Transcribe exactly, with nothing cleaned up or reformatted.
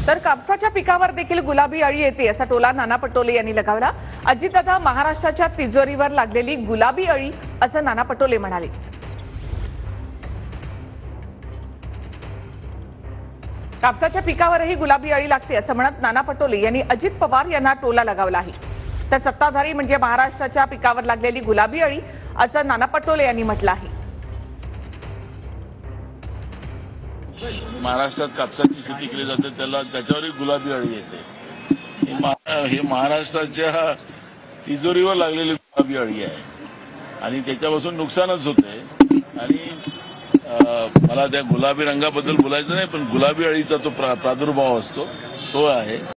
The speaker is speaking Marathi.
तर कापसाच्या पिकावर देखील गुलाबी अळी येते असा टोला नाना पटोले यांनी लगावला। अजितदादा, महाराष्ट्राच्या तिजोरीवर लागलेली गुलाबी अळी असं नाना पटोले म्हणाले। कापसाच्या पिकावरही गुलाबी अळी लागते असं म्हणत नाना पटोले यांनी अजित पवार यांना टोला लगावला आहे। तर सत्ताधारी म्हणजे महाराष्ट्राच्या पिकावर लागलेली गुलाबी अळी असं नाना पटोले यांनी म्हटलं आहे। महाराष्ट्रात कापसाची शेती केली जाते त्याला त्याच्यावरही गुलाबी अळी येते। हे महाराष्ट्राच्या तिजोरीवर लागलेली गुलाबी अळी आहे आणि त्याच्यापासून नुकसानच होते। आणि मला त्या गुलाबी रंगाबद्दल बोलायचं नाही, पण गुलाबी अळीचा तो प्रादुर्भाव असतो तो आहे।